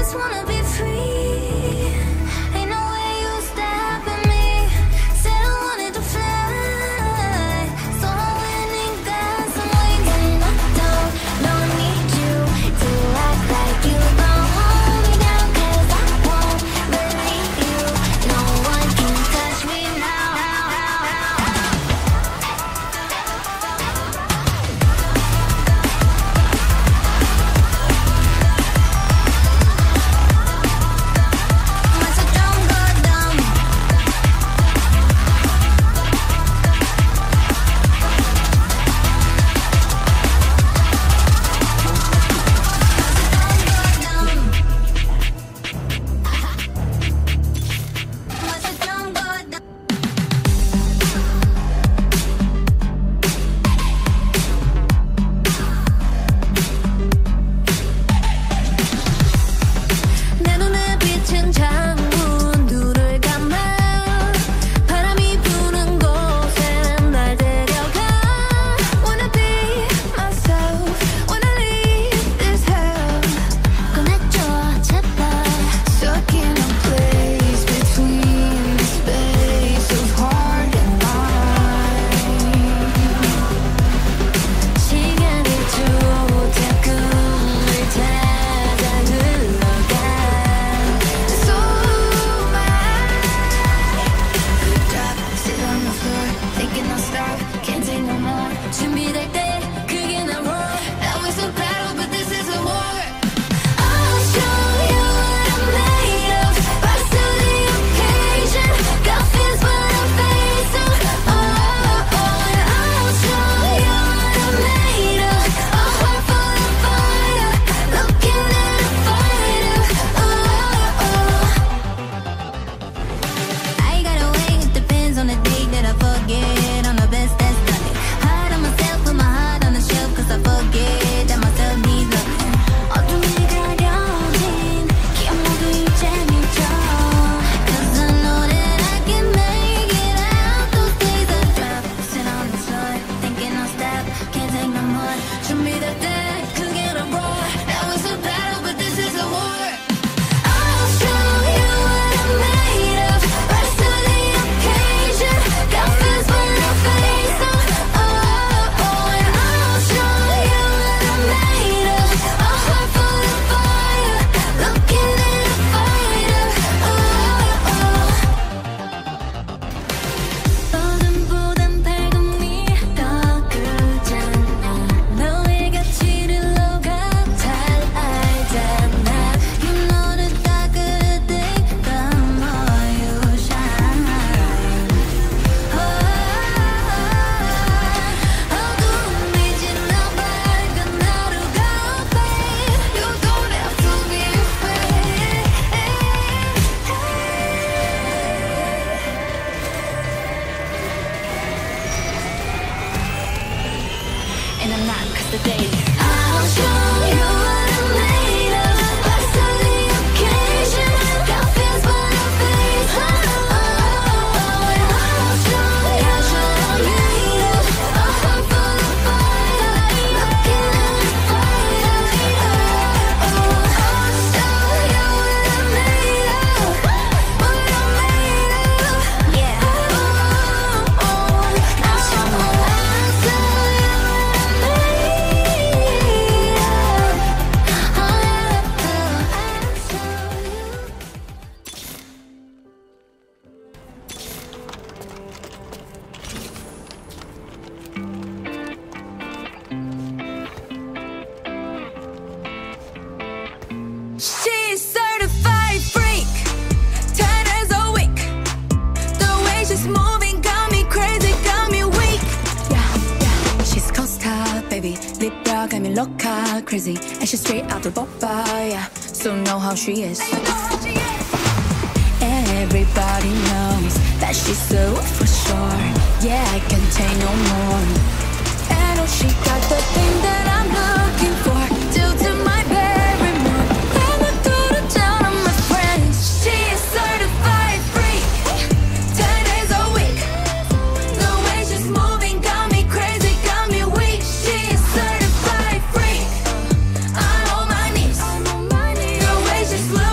got me loca, crazy, and she's straight out the boba, yeah. So know how she is. Everybody knows that she's so for sure. Yeah, I can take no more. And oh, she got the thing that I'm looking for. Due to my barrymore, and I go to town on my friends. She is certified freak, 10 days a week. The way she's moving got me crazy, got me weak. She is certified freak, I'm on my knees. The way she's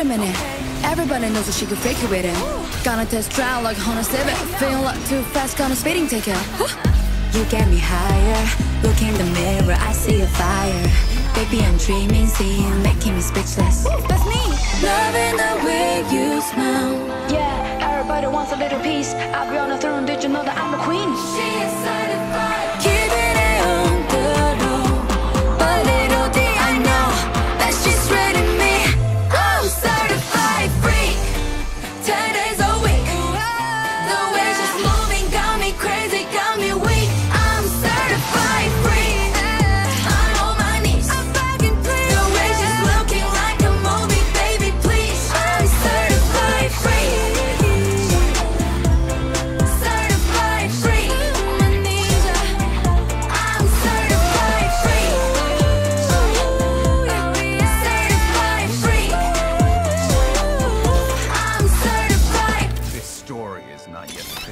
minute. Everybody knows that she could fake it with it. Gonna test drive like Honda Civic. Feeling like too fast, gonna speeding ticket. You get me higher. Look in the mirror, I see a fire. Baby, I'm dreaming, seeing, making me speechless. That's me. Loving the way you smile. Yeah, everybody wants a little piece. I'll be on the throne, did you know that I'm the queen? She is certified. Keeping it on the low. But little did I know that she's ready me. Oh, certified freak. 10 days a week. The way she's moving got me crazy, got me weak. I'm certified freak. I'm on my knees. I'm begging please. The way she's looking like a movie, baby, please. I'm certified freak. Certified freak. My knees. I'm certified freak. Certified freak. I'm certified. This story is not yet finished.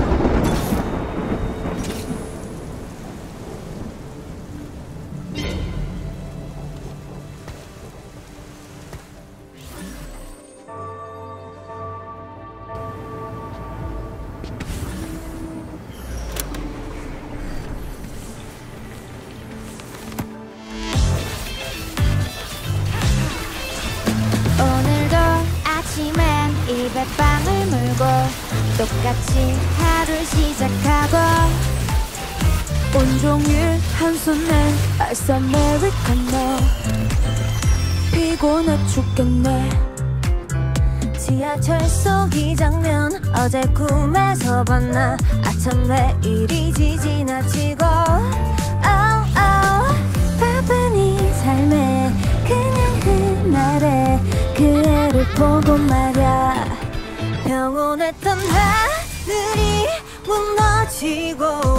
오늘도 아침엔 입에 빵을 물고 똑같이 하루를 시작하고 온종일 한 손에 아이스 아메리카노 피곤해 죽겠네 지하철 속 이 장면 어제 꿈에서 봤나 아참 왜 이리지 지나치고 바쁜 이 삶에 그냥 그날에 그 애를 보고 말야 평온했던 하늘이 무너지고